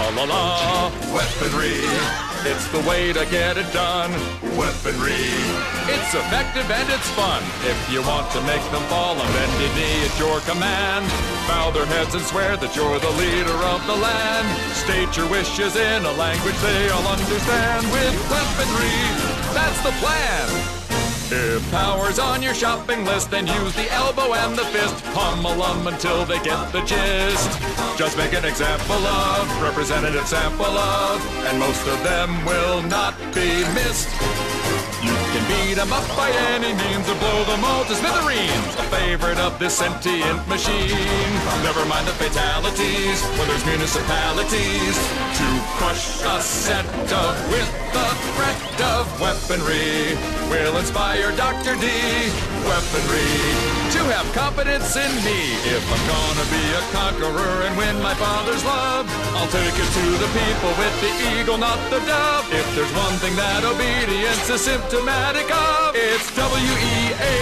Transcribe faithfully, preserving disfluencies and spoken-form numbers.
la la. Weaponry, it's the way to get it done. Weaponry, it's effective and it's fun. If you want to make them fall on bended knee at your command, bow their heads and swear that you're the leader of the land. State your wishes in a language they all understand. With weaponry, that's the plan. If power's on your shopping list, then use the elbow and the fist. Pummel them until they get the gist. Just make an example of, representative sample of, and most of them will not be missed. You can beat them up by any means or blow them all to smithereens. A favorite of this sentient machine. Never mind the fatalities when there's municipalities to crush a set of with the threat of weaponry. Will inspire Doctor D. Weaponry to have confidence in me. If I'm gonna be a conqueror and win my father's love, I'll take it to the people with the eagle, not the dove. If there's one thing that obedience is symptomatic of, it's W E A